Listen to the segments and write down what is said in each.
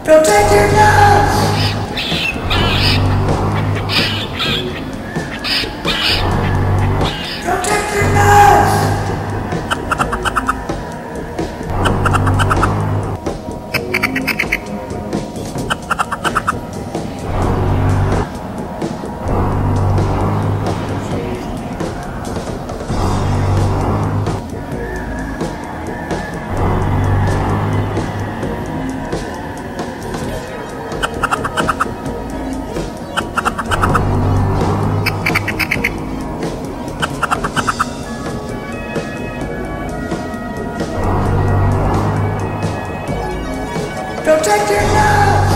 Protect your nuts! Protect your nuts! Protect your nuts!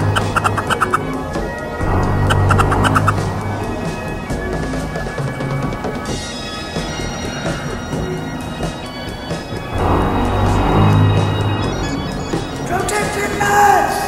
Protect your nuts!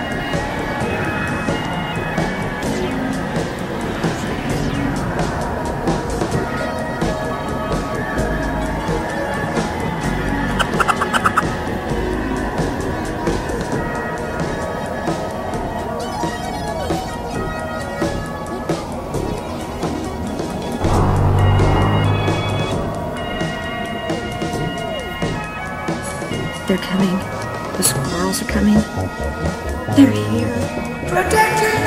They're coming. The squirrels are coming. They're here. Protect your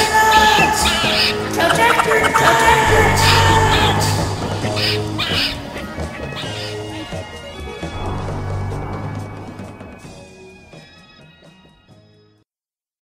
nuts! Protect your nuts! Protect your nuts!